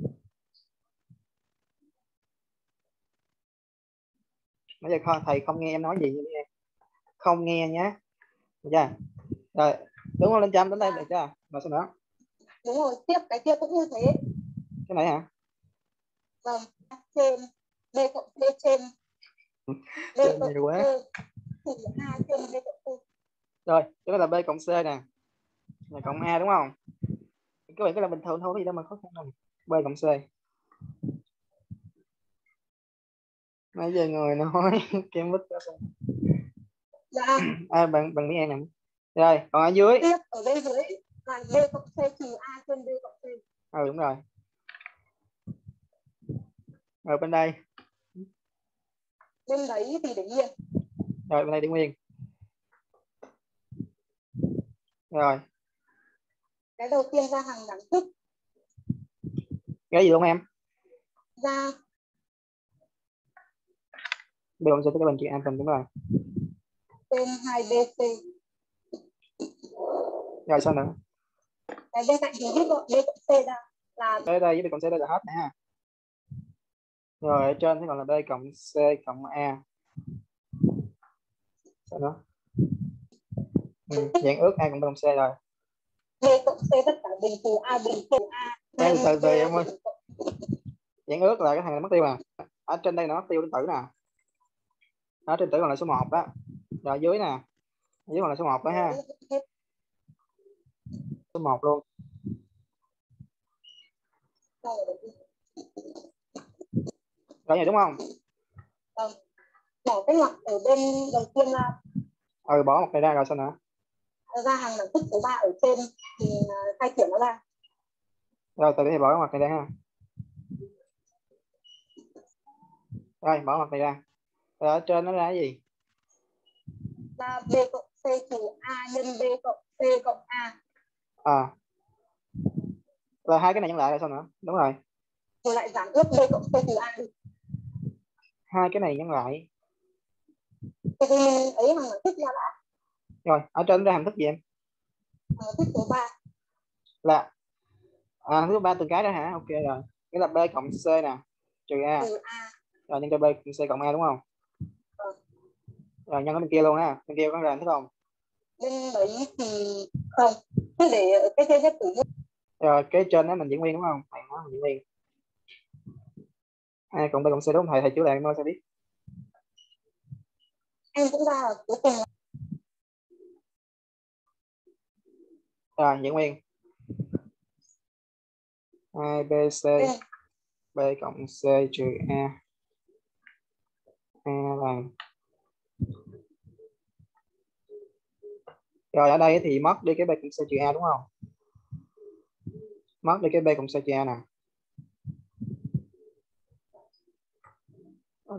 Bây giờ thầy không nghe em nói gì nha. Không nghe nhé. Được chưa? Rồi, đúng không Linh Trâm, đến đây được chưa? Rồi sao nữa? Đúng rồi, tiếp cái kia cũng như thế. Cái này hả? Vâng, trên B cộng C trên B Trên cộng nhiều quá. C thì A trên B cộng C. Rồi, cái là B cộng C nè. Này cộng A đúng không? Cái này là bình thường thôi, cái gì đâu mà khó khăn đâu. B cộng C. Nãy giờ người nói kem mít đó. Dạ. Bằng miếng em nè. Rồi, còn ở dưới. Tiếp ở bên dưới là B cộng C trừ A trên B cộng C. Ừ đúng rồi. Rồi bên đây. Bên đấy thì để nguyên. Rồi bên đây để nguyên. Rồi. Cái đầu tiên ra hàng đẳng thức. Cái gì luôn em? Ra B cộng C tới cái bên chữ A phần đúng rồi. trên 2BC. Rồi sao nữa? Cái bên cạnh thì viết gọn B cộng C ra là Đây với B cộng C đây là hết nè ha. Rồi ở trên thì còn là B cộng C cộng A. Sao nữa? Dạng ước A cộng B cộng C rồi. B cộng C tất cả bình trừ A bình trừ A. Từ từ em ơi. Dạng ước là cái thằng này mất tiêu à. Ở trên đây nó mất tiêu đến tử nè. Ở trên tử còn là số 1 đó. Rồi dưới nè. Dưới còn là số 1 đó ha. Số 1 luôn. Rồi vậy đúng không? Bỏ cái ngoặc ở bên đầu tiên ra. Bỏ một này ra rồi sao nữa? Ra hàng đẳng thức số 3 ở trên thì khai triển nó ra. Rồi từ đây bỏ cái mặt này ra ha. Rồi bỏ mặt này ra. Rồi ở trên nó ra cái gì? Là B cộng C trừ A nhân B cộng C cộng A. Rồi hai cái này nhân lại là sao nữa? Đúng rồi. Rồi lại giảm ước B cộng C trừ A đi. Hai cái này nhân lại. Thì mình ấy hàng đẳng thức ra đã. Rồi ở trên ra hàm thức gì em? Hàng thức số 3. Là thứ 3 từng cái đó hả? Ok rồi. Nghĩa là B cộng C nè trừ A. Trừ A. Rồi nhân cho B cộng C cộng A đúng không? Rồi nhân ở bên kia luôn ha. Bên kia có ra hàm thức không? Bên đấy thì không. Cứ để cái trên nhất tử. Rồi cái trên đó mình giữ nguyên đúng không? Thầy nói mình giữ nguyên. A cộng B cộng C đúng không thầy? Thầy chữ lại nói sao biết? Em cũng ra ở cuối cùng. Rồi giữ nguyên. 2BC B cộng C trừ A. A là. Rồi ở đây thì mất đi cái B cộng C trừ A đúng không? Mất đi cái B cộng C trừ A nè.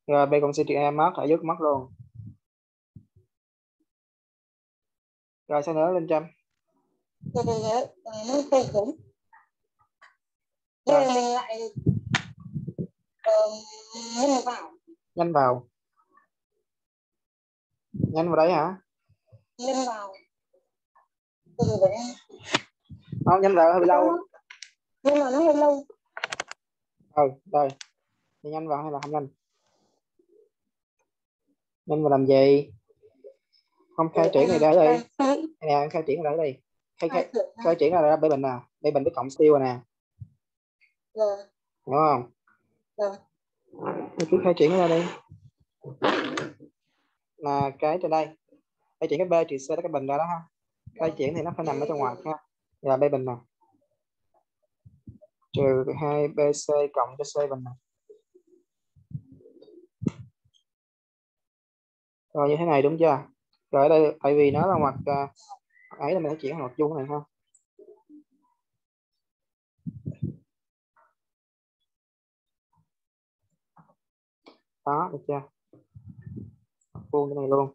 Rồi B cộng C trừ A mất, ở dưới mất luôn. Rồi sao nữa Linh Trâm? nó không đúng. Rồi. Rồi mình lại nhanh vào. Nhanh vào. Nhanh vào đấy hả? Nhanh vào. Không, nhanh vào hơi lâu. Nhưng mà nó hơi lâu. Rồi. Thì nhanh vào hay là không nhanh? Nhanh vào làm gì? Không khai triển này ra đây. Nè, khai triển ra đây. Khai triển ra B bình nè. B bình với cộng steel rồi nè. Rồi. Đúng không? Rồi. Cứ khai triển ra đây. Là cái trên đây. Khai triển cái B trừ C cái bình ra đó ha. Khai triển thì nó phải nằm ở trong ngoặc ha. Là B bình nè. Trừ 2BC cộng cho C bình nè. Rồi như thế này đúng chưa? Rồi ở đây tại vì nó là ngoặc ấy là mình sẽ chuyển ngoặc vuông này ha. Đó, được chưa? Vuông cái này luôn.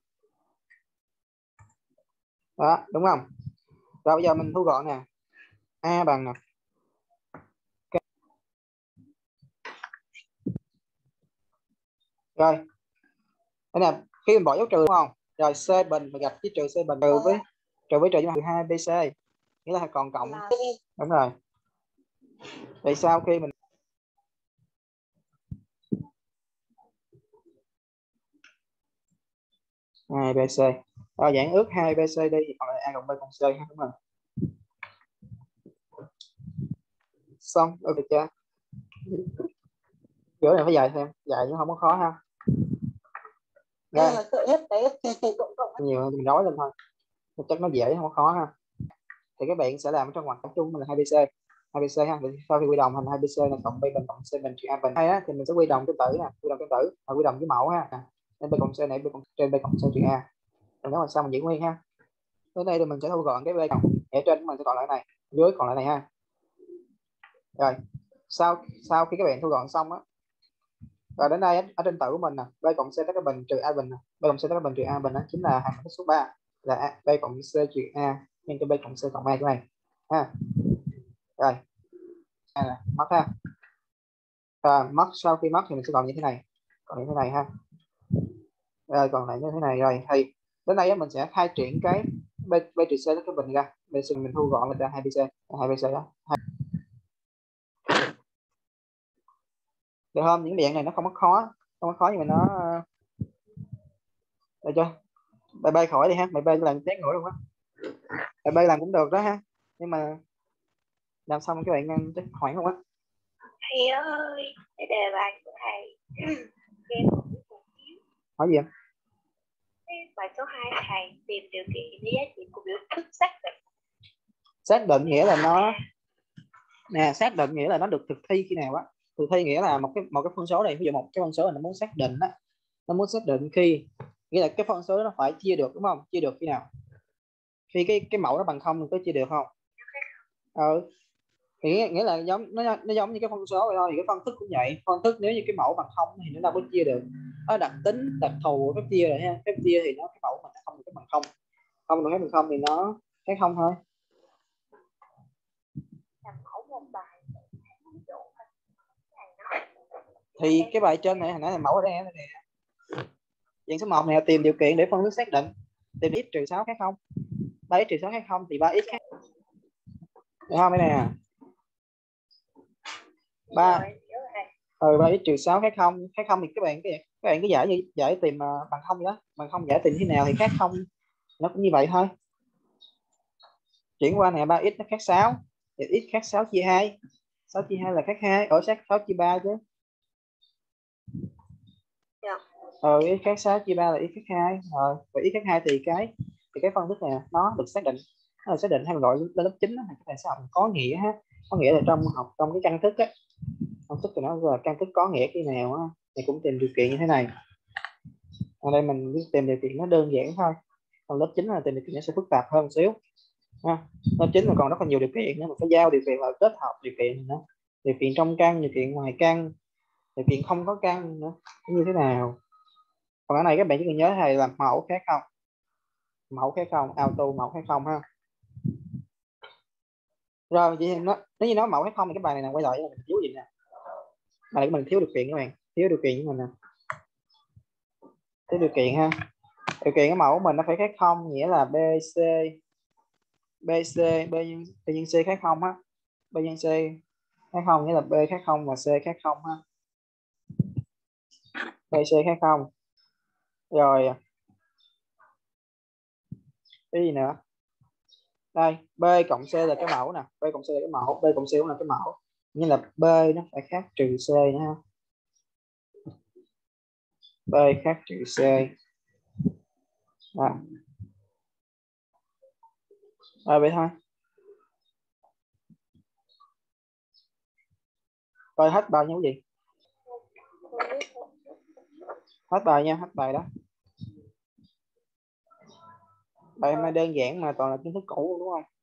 Đó, đúng không? Rồi bây giờ mình thu gọn nè. A bằng nè. Rồi. Đây nè, khi mình bỏ dấu trừ đúng không? Rồi C bình mình gặp với trừ C bình trừ với trừ 2BC. Nghĩa là còn cộng. Đúng rồi. Vậy sau khi mình BC. Rồi giãn ước 2BC đi, hoặc là A cộng B cộng C ha, đúng rồi. Xong, ok chưa? Kiểu này phải dạy thêm, dạy chứ không có khó ha. Nhưng mà sợ nhất đấy cộng nhiều mình nói lên thôi. Chắc nó dễ không có khó ha. Thì các bạn sẽ làm trong ngoặc chung là 2BC. 2BC ha, sau khi quy đồng thành 2BC là cộng B bình cộng C bình trừ A bình. Hay á thì mình sẽ quy đồng cái tử nè, quy đồng cái tử, và quy đồng với mẫu ha. Nên B cộng C này B cộng trên B cộng C trừ A. Rồi nếu mà xong mình giữ nguyên ha. Tới đây thì mình sẽ thu gọn cái B cộng. Ở trên mình sẽ còn lại này, dưới còn lại này ha. Rồi, sau khi các bạn thu gọn xong á, rồi đến đây ở trên tử của mình nè, B cộng C tất cả bình trừ A bình nè, B cộng C tất cả bình trừ A bình đó chính là hàm số 3 là B cộng C trừ A nhân cho B cộng C cộng A cái này ha. Rồi mất ha. Mất sau khi mất thì mình sẽ còn như thế này, còn như thế này ha. Rồi còn lại như thế này. Rồi thì đến đây mình sẽ khai triển cái B trừ C tất cả bình ra, mình thu gọn là 2BC đó. Được không? Những dạng này nó không có khó nhưng mà nó được chưa? Bài bay khỏi đi ha, bài bay làm tét ngủ luôn á. Bài bay làm cũng được đó ha, nhưng mà làm xong các bạn chắc hoảng không á. Thầy ơi, cái đề bài của thầy Hỏi gì em? bài số 2 thầy tìm điều kiện để giá trị của biểu thức xác định. Xác định nghĩa là nó nè, xác định nghĩa là nó được thực thi khi nào á. Thực thi nghĩa là một cái phân số này, ví dụ một cái phân số này nó muốn xác định á, nó muốn xác định khi, nghĩa là cái phân số đó nó phải chia được đúng không? Chia được khi nào? Khi cái mẫu nó bằng không mình có chia được không? Nghĩa là nó giống như cái phân số vậy thôi. Thì cái phân thức cũng vậy, phân thức nếu như cái mẫu bằng không thì nó đâu có chia được. Nó đặc tính đặc thù phép chia rồi ha. Phép chia thì nó cái mẫu mình không được cái bằng không, không được cái bằng không thì nó cái không thôi. Làm mẫu một bài Thì cái bài trên này hồi nãy là mẫu ở đây nè. Dạng số 1 này là tìm điều kiện để phân thức xác định, tìm x trừ 6 khác không, 3x trừ 6 khác không thì 3x khác, được không? Đây nè 3x trừ 6 khác không thì các bạn cứ giải tìm bằng không đó, bằng không giải tìm thế nào thì khác không, nó cũng như vậy thôi. Chuyển qua này 3x nó khác 6 thì x khác 6 chia 2, 6 chia 2 là khác 2, ở sát 6 chia 3 chứ. X khác 6 chia 3 là x khác 2 rồi, và x khác 2 thì cái phân thức này nó được xác định, nó là xác định hay gọi lên lớp 9 đó, cái sẽ học có nghĩa ha. Có nghĩa là trong cái căn thức á, căn thức thì nó là căn thức có nghĩa khi nào á thì cũng tìm điều kiện như thế này. Ở đây mình tìm điều kiện nó đơn giản thôi, còn lớp 9 là tìm điều kiện nó sẽ phức tạp hơn một xíu ha. Lớp 9 mà còn rất là nhiều điều kiện nữa, mình phải giao điều kiện và kết hợp điều kiện nữa, điều kiện trong căn, điều kiện ngoài căn, điều kiện không có căn nữa như thế nào. Còn cái này các bạn chỉ cần nhớ thầy là mẫu khác không, mẫu khác không, auto mẫu khác không ha. Rồi vậy thì nếu như nó mẫu khác không thì cái bài này là quay lại mình thiếu gì nè, bài này của mình thiếu điều kiện các bạn, thiếu điều kiện của mình nè, thiếu điều kiện ha. Điều kiện cái mẫu của mình nó phải khác không, nghĩa là BC B nhân C khác không á, B nhân C khác không nghĩa là B khác không và C khác không ha, BC khác không. Rồi cái gì nữa, đây B cộng C là cái mẫu nè, B cộng C là cái mẫu, B cộng C cũng là cái mẫu, như là B nó phải khác trừ C nữa ha, B khác trừ C đó. Rồi vậy thôi. Coi hết bài như cái gì, hết bài nha, hết bài đó. Bài hôm nay đơn giản mà toàn là kiến thức cũ đúng không?